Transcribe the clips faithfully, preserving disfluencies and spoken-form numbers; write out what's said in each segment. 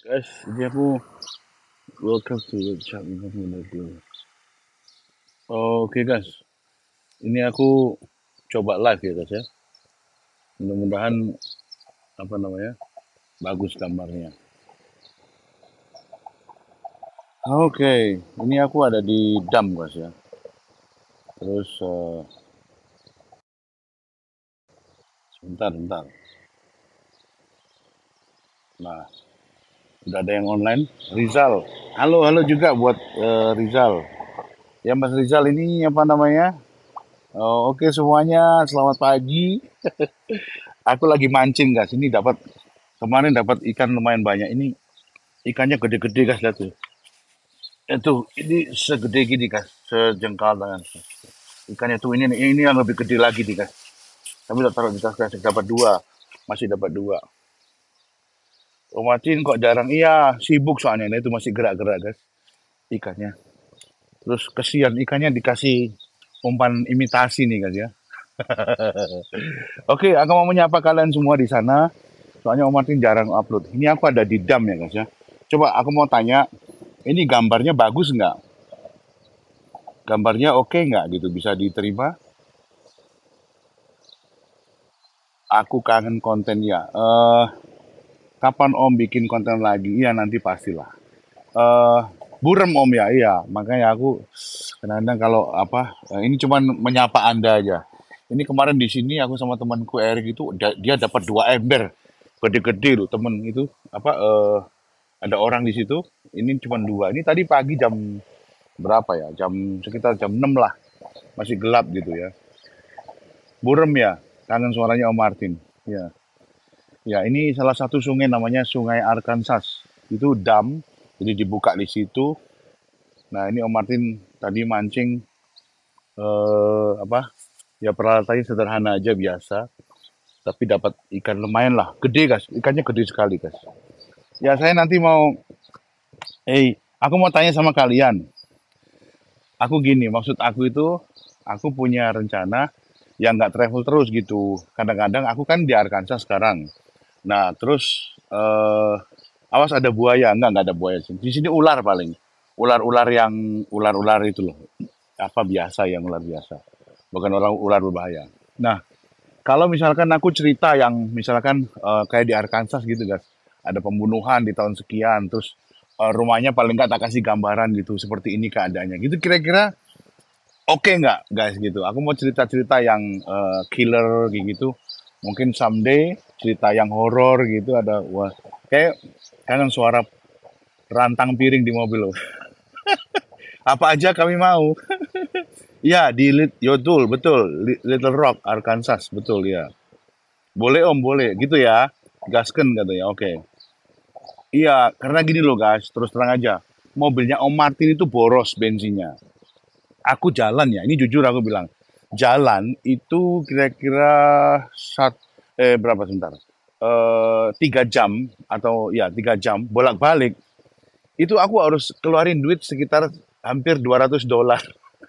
Guys, ini aku welcome to the chat dulu. Oke guys, ini aku coba live ya guys ya. Mudah-mudahan apa namanya bagus gambarnya. Oke, ini aku ada di dam guys ya. Terus eh, sebentar, sebentar. Nah, udah ada yang online. Rizal, halo halo juga buat eh, Rizal. Ya Mas Rizal ini apa namanya? Oh, oke semuanya, selamat pagi. Aku lagi mancing guys. Ini dapat kemarin dapat ikan lumayan banyak. Ini ikannya gede-gede guys, lihat tuh. Itu ini segede gini guys, sejengkal tangan. Ikannya tuh ini nih, ini yang lebih gede lagi nih guys. Tapi tak taruh di tas guys, dapat dua, masih dapat dua. Omatin kok jarang, iya sibuk soalnya, nah, itu masih gerak-gerak guys ikannya. Terus kesian ikannya dikasih umpan imitasi nih guys ya. Oke, aku mau menyapa kalian semua di sana. Soalnya Om Martin jarang upload. Ini aku ada di dam ya guys ya. Coba aku mau tanya, ini gambarnya bagus nggak? Gambarnya oke nggak gitu? Bisa diterima? Aku kangen kontennya. Eh, kapan Om bikin konten lagi? Iya nanti pastilah. Eh, burem Om ya, iya. Makanya aku kadang-kadang kalau apa, eh, ini cuman menyapa Anda aja. Ini kemarin di sini aku sama temanku Erik itu da- dia dapat dua ember, gede-gede loh temen itu apa eh, ada orang di situ. Ini cuma dua. Ini tadi pagi jam berapa ya? Jam sekitar jam enam lah. Masih gelap gitu ya. Burem ya. Kangen suaranya Om Martin. Ya. Ya, ini salah satu sungai namanya Sungai Arkansas. Itu dam, jadi dibuka di situ. Nah, ini Om Martin tadi mancing eh, apa? Ya peralatannya sederhana aja biasa, tapi dapat ikan lumayan lah. Gede, guys. Ikannya gede sekali, guys. Ya, saya nanti mau eh aku mau tanya sama kalian. Aku gini, maksud aku itu aku punya rencana yang nggak travel terus gitu. Kadang-kadang aku kan di Arkansas sekarang. Nah, terus eh awas ada buaya, enggak enggak ada buaya sih. Di sini ular paling. Ular-ular yang ular-ular itu loh. Apa biasa yang ular biasa. Bukan orang ular berbahaya. Nah, kalau misalkan aku cerita yang misalkan eh, kayak di Arkansas gitu guys. Ada pembunuhan di tahun sekian, terus eh, rumahnya paling nggak tak kasih gambaran gitu, seperti ini keadaannya. Gitu kira-kira oke nggak guys gitu. Aku mau cerita-cerita yang eh, killer kayak gitu. Mungkin someday cerita yang horor gitu ada wah kayak kangen suara rantang piring di mobil loh. Apa aja kami mau. Iya di Lit Yodul betul Li- Little Rock Arkansas betul ya. Boleh Om boleh gitu ya. Gasken katanya. Oke. Iya karena gini loh guys terus terang aja. Mobilnya Om Martin itu boros bensinnya. Aku jalan ya, ini jujur aku bilang. Jalan itu kira-kira sat, eh berapa sebentar? Eh tiga jam atau ya tiga jam bolak-balik. Itu aku harus keluarin duit sekitar hampir dua ratus dolar,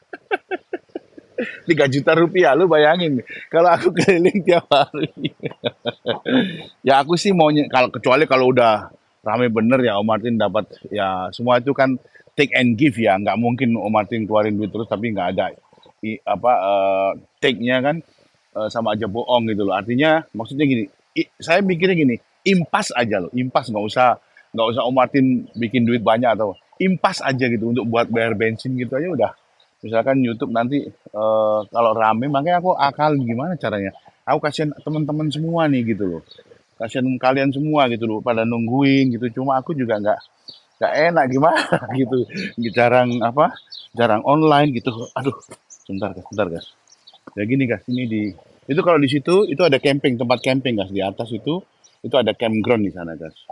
tiga juta rupiah. Lu bayangin kalau aku keliling tiap hari. Ya aku sih maunya kalau kecuali kalau udah rame bener ya Om Martin dapat ya semua itu kan take and give ya nggak mungkin Om Martin keluarin duit terus tapi nggak ada i, apa eh, take-nya kan eh, sama aja bohong gitu loh artinya maksudnya gini i- saya mikirnya gini impas aja loh impas nggak usah nggak usah Om Martin bikin duit banyak atau impas aja gitu untuk buat bayar bensin gitu aja udah misalkan YouTube nanti eh, kalau rame makanya aku akal gimana caranya aku kasihan teman-teman semua nih gitu loh kasihan kalian semua gitu loh pada nungguin gitu cuma aku juga nggak nggak enak gimana gitu jarang apa jarang online gitu aduh sebentar guys sebentar guys ya gini guys ini di itu kalau di situ itu ada camping tempat camping guys di atas itu itu ada campground di sana guys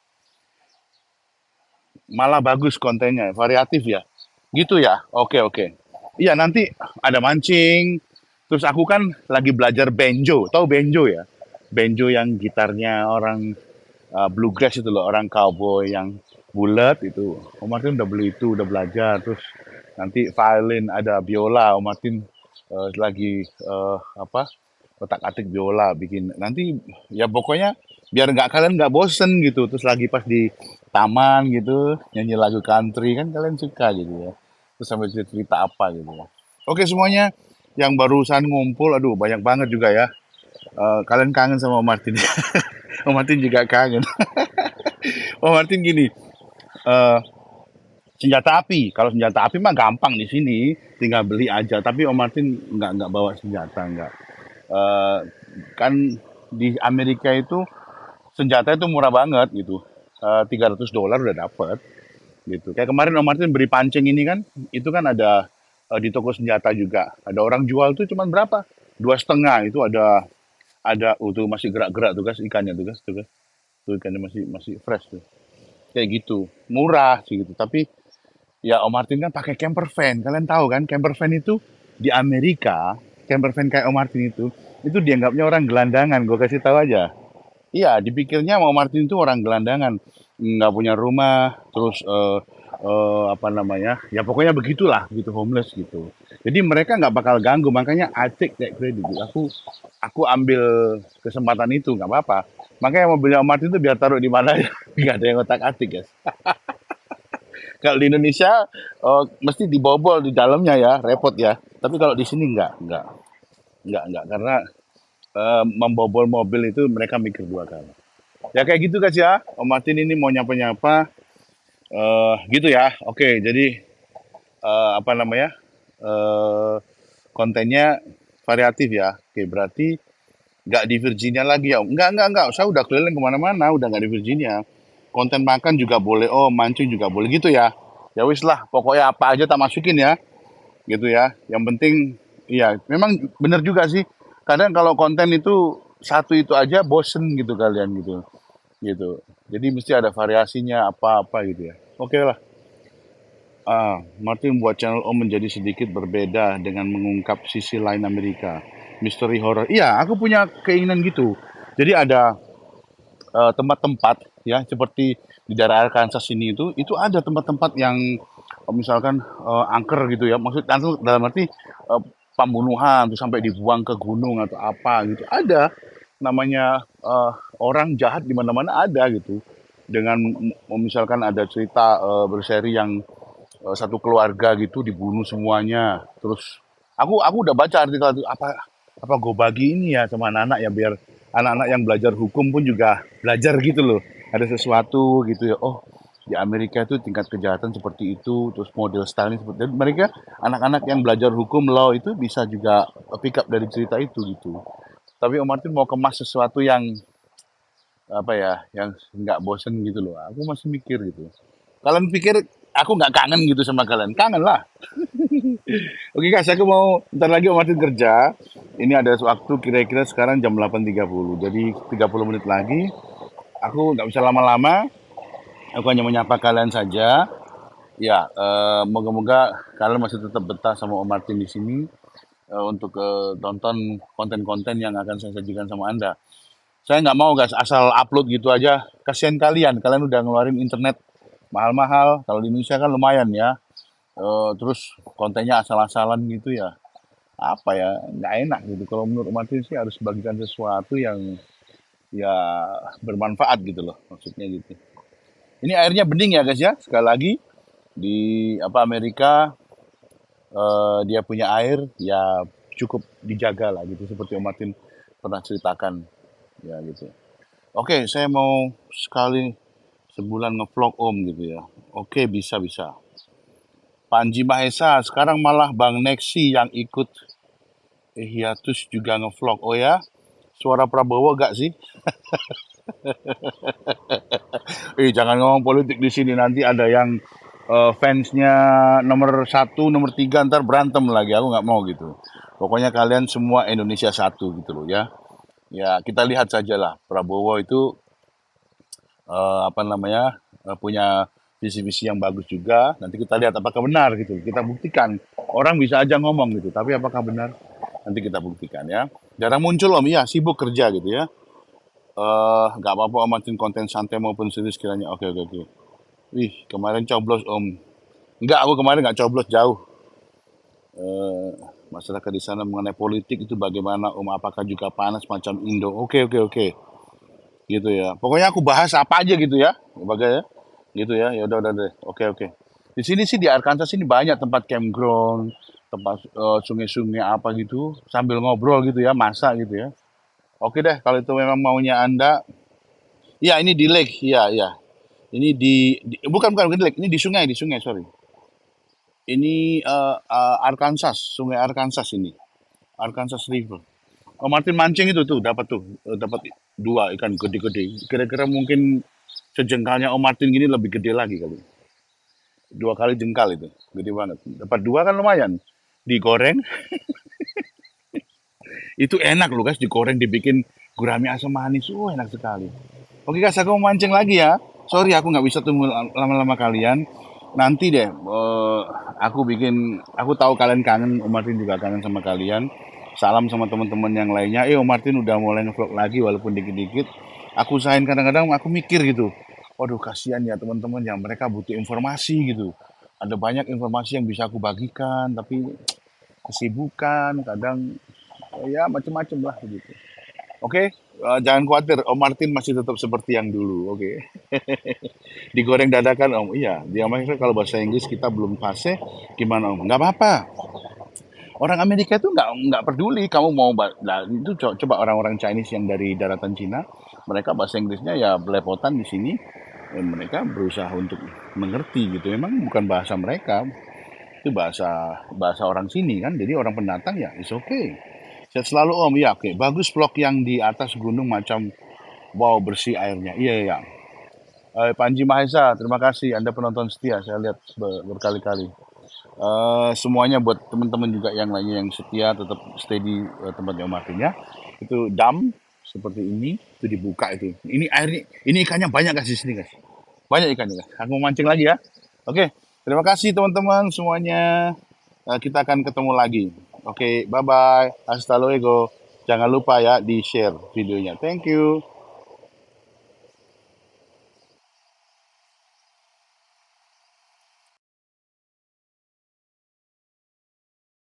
malah bagus kontennya variatif ya gitu ya oke oke iya nanti ada mancing terus aku kan lagi belajar banjo tahu banjo ya banjo yang gitarnya orang uh, bluegrass itu loh orang cowboy yang bulat itu Om Martin udah beli itu udah belajar terus nanti violin ada biola Om Martin uh, lagi uh, apa otak-atik biola, bikin nanti ya pokoknya biar nggak kalian nggak bosen gitu. Terus lagi pas di taman gitu nyanyi lagu country kan kalian suka gitu ya. Terus sampai cerita apa gitu ya. Oke semuanya yang barusan ngumpul, aduh banyak banget juga ya. Eh, kalian kangen sama Om Martin. Om Martin juga kangen. Om Martin gini, eh senjata api. Kalau senjata api mah gampang di sini, tinggal beli aja. Tapi Om Martin nggak nggak bawa senjata, nggak. Eh, kan di Amerika itu senjata itu murah banget gitu. Eh, tiga ratus dolar udah dapet gitu. Kayak kemarin Om Martin beri pancing ini kan, itu kan ada eh, di toko senjata juga. Ada orang jual tuh cuman berapa? Dua setengah itu ada ada oh, tuh masih gerak-gerak tuh guys ikannya tuh guys tuh guys. Tuh ikannya masih masih fresh tuh. Kayak gitu. Murah sih gitu. Tapi ya Om Martin kan pakai camper van. Kalian tahu kan camper van itu di Amerika, camper van kayak Om Martin itu, itu dianggapnya orang gelandangan. Gue kasih tahu aja. Iya, dipikirnya Om Martin itu orang gelandangan, nggak punya rumah, terus eh, eh, apa namanya? Ya pokoknya begitulah, gitu homeless gitu. Jadi mereka nggak bakal ganggu, makanya acik kayak kredit. Aku aku ambil kesempatan itu nggak apa-apa. Makanya mobilnya Om Martin itu biar taruh di mana ya, nggak ada yang otak atik guys. Kalau di Indonesia eh, mesti dibobol di dalamnya ya, repot ya. Tapi kalau di sini nggak, nggak, nggak, nggak karena eh, membobol mobil itu mereka mikir dua kali. Ya kayak gitu guys ya. Om Martin ini mau nyapa-nyapa. eh gitu ya. Oke, jadi eh, apa namanya? eh kontennya variatif ya. Oke, berarti nggak di Virginia lagi ya. Nggak, nggak, nggak. Saya udah keliling kemana-mana. Udah nggak di Virginia. Konten makan juga boleh. Oh, mancing juga boleh gitu ya. Ya wis lah. Pokoknya apa aja tak masukin ya. Gitu ya. Yang penting, iya. Memang bener juga sih. Kadang kalau konten itu satu itu aja bosen gitu kalian gitu gitu. Jadi mesti ada variasinya apa-apa gitu ya. Oke lah. Ah, Martin buat channel Om menjadi sedikit berbeda dengan mengungkap sisi lain Amerika. Misteri horror. Iya, aku punya keinginan gitu. Jadi ada eh, tempat-tempat ya seperti di daerah Arkansas ini itu itu ada tempat-tempat yang eh, misalkan eh, angker gitu ya. Maksud angker dalam arti eh, pembunuhan tuh sampai dibuang ke gunung atau apa gitu. Ada namanya eh, orang jahat di mana-mana ada gitu. Dengan m- misalkan ada cerita eh, berseri yang eh, satu keluarga gitu dibunuh semuanya. Terus aku aku udah baca artikel itu apa apa gue bagi ini ya sama anak-anak ya biar anak-anak yang belajar hukum pun juga belajar gitu loh. Ada sesuatu gitu ya. Oh, di Amerika itu tingkat kejahatan seperti itu, terus model stylenya seperti itu. Mereka anak-anak yang belajar hukum law itu bisa juga pick up dari cerita itu gitu. Tapi Om Martin mau kemas sesuatu yang apa ya, yang nggak bosen gitu loh. Aku masih mikir gitu. Kalian pikir aku nggak kangen gitu sama kalian? Kangen lah. Oke guys, aku mau ntar lagi Om Martin kerja. Ini ada waktu kira-kira sekarang jam delapan tiga puluh. Jadi tiga puluh menit lagi. Aku nggak bisa lama-lama. Aku hanya menyapa kalian saja. Ya, eh, moga-moga kalian masih tetap betah sama Om Martin di sini eh, untuk eh, tonton konten-konten yang akan saya sajikan sama Anda. Saya nggak mau guys asal upload gitu aja. Kasihan kalian, kalian udah ngeluarin internet mahal-mahal. Kalau di Indonesia kan lumayan ya. Eh, terus kontennya asal-asalan gitu ya. Apa ya, nggak enak gitu. Kalau menurut Martin sih harus bagikan sesuatu yang ya bermanfaat gitu loh. Maksudnya gitu. Ini airnya bening ya guys ya. Sekali lagi di apa Amerika eh, dia punya air ya cukup dijaga lah gitu seperti Om Martin pernah ceritakan ya gitu. Oke, saya mau sekali sebulan ngevlog Om gitu ya. Oke, bisa bisa. Panji Mahesa, sekarang malah Bang Nexi yang ikut hiatus juga ngevlog. Oh ya, suara Prabowo gak sih? Eh, jangan ngomong politik di sini nanti ada yang eh, fansnya nomor satu, nomor tiga ntar berantem lagi. Aku nggak mau gitu. Pokoknya kalian semua Indonesia satu gitu loh ya. Ya kita lihat saja lah Prabowo itu eh, apa namanya eh, punya visi-visi yang bagus juga. Nanti kita lihat apakah benar gitu. Kita buktikan. Orang bisa aja ngomong gitu, tapi apakah benar? Nanti kita buktikan ya. Jarang muncul Om, iya sibuk kerja gitu ya. Eh nggak apa-apa Om Martin konten santai maupun serius kiranya. Oke oke oke. Wih kemarin coblos Om. Enggak, aku kemarin nggak coblos jauh. Eh Masyarakat di sana mengenai politik itu bagaimana Om? Apakah juga panas macam Indo? Oke, oke, oke. Gitu ya. Pokoknya aku bahas apa aja gitu ya. Bagai ya. Gitu ya. Ya udah udah deh. Oke, oke. Di sini sih di Arkansas ini banyak tempat campground, tempat eh, sungai-sungai apa gitu sambil ngobrol gitu ya, masak gitu ya. Oke deh, kalau itu memang maunya Anda. Ya, ini di lake. Ya, ya. Ini di, di bukan bukan bukan di lake, ini di sungai, di sungai, sorry. Ini eh, eh, Arkansas, Sungai Arkansas ini. Arkansas River. Oh, Martin mancing itu tuh dapat tuh, eh, dapat dua ikan gede-gede. Kira-kira mungkin sejengkalnya Om Martin gini lebih gede lagi kali. Dua kali jengkal itu, gede banget. Dapat dua kan lumayan. Digoreng, itu enak loh guys, digoreng dibikin gurame asam manis. Oh, enak sekali. Oke guys, aku mau mancing lagi ya. Sorry aku nggak bisa tunggu lama-lama kalian. Nanti deh, eh, aku bikin, aku tahu kalian kangen, Om Martin juga kangen sama kalian. Salam sama teman-teman yang lainnya. Eh, Om Martin udah mulai ngevlog lagi walaupun dikit-dikit. Aku usahain kadang-kadang aku mikir gitu. Waduh, kasihan ya teman-teman yang mereka butuh informasi gitu. Ada banyak informasi yang bisa aku bagikan, tapi kesibukan, kadang ya macem-macem lah gitu. Oke, eh, jangan khawatir, Om Martin masih tetap seperti yang dulu. Oke, digoreng dadakan Om. Iya, dia makanya kalau bahasa Inggris kita belum fase, gimana Om? Nggak apa-apa. Orang Amerika itu nggak nggak peduli kamu mau ba- nah, itu co- coba orang-orang Chinese yang dari daratan Cina, mereka bahasa Inggrisnya ya belepotan di sini. Dan mereka berusaha untuk mengerti gitu. Memang bukan bahasa mereka, itu bahasa bahasa orang sini kan. Jadi orang pendatang ya, it's okay. Saya selalu Om, ya oke. Bagus vlog yang di atas gunung macam wow bersih airnya. Iya, iya. Eh, Panji Mahesa, terima kasih. Anda penonton setia, saya lihat ber- berkali-kali. Eh, semuanya buat teman-teman juga yang lainnya yang setia tetap stay di eh, tempatnya Om Martin ya. Itu dam seperti ini, itu dibuka itu. Ini airnya, ini ikannya banyak guys di sini guys. Banyak ikannya guys. Aku mau mancing lagi ya. Oke, terima kasih teman-teman semuanya. Eh, kita akan ketemu lagi. Oke, bye bye. Hasta luego. Jangan lupa ya di share videonya. Thank you.